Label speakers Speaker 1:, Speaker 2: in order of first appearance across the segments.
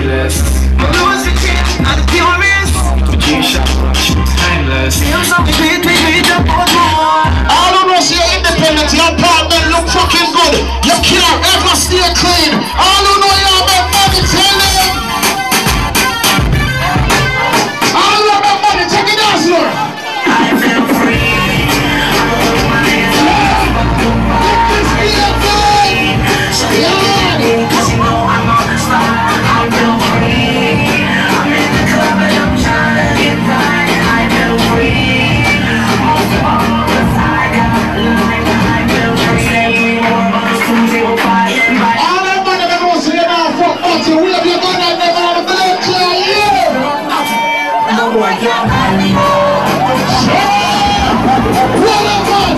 Speaker 1: timeless. My Louis V not the purest. G-Shock, timeless. Feel something sweet,
Speaker 2: all who know you're independent, your apartment look fucking good. You can't ever stay clean. All who know you're about money, tell them. All who about money, check it out, sir.
Speaker 3: I feel free. Cause you know I'm on the spot. I feel free. I'm in the club and I'm trying to get right. I feel free. All the side got line. I feel free.
Speaker 2: All that money that goes to you now, fuck out you. We have your gun and never have a blood clear, yeah.
Speaker 3: No boy can't find me more.
Speaker 2: Roll up, man.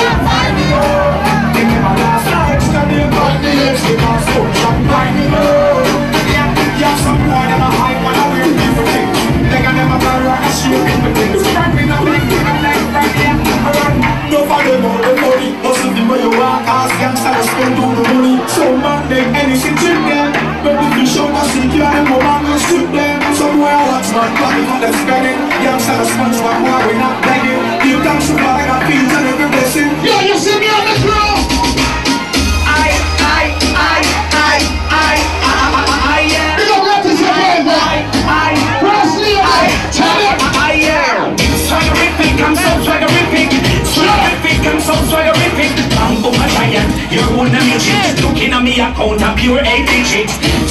Speaker 3: Give me my last life, study about the years. Because I'm finding more. Yeah, some boy never hide when I wear different things. They can never tell you I can shoot different things. Stand me now, make me like right here. No for them all the money. Hustle the way you walk, ask gangsters spend all the money. So man, make anything trip them. But if you show us secure, then no man will strip them. Somewhere watch man, money on the spending. Gangsters sponsor one more, we're not begging. You can survive, I feel and every blessing.
Speaker 2: Yo, you see me on the floor?
Speaker 3: Yeah.
Speaker 2: You don't have to say anything. Presley, tell him.
Speaker 3: Swaggerific, I'm so swaggerific. Swaggerific, I'm so swaggerific. I'm a giant, you're one of me chicks. Looking at me account of pure 8 digits.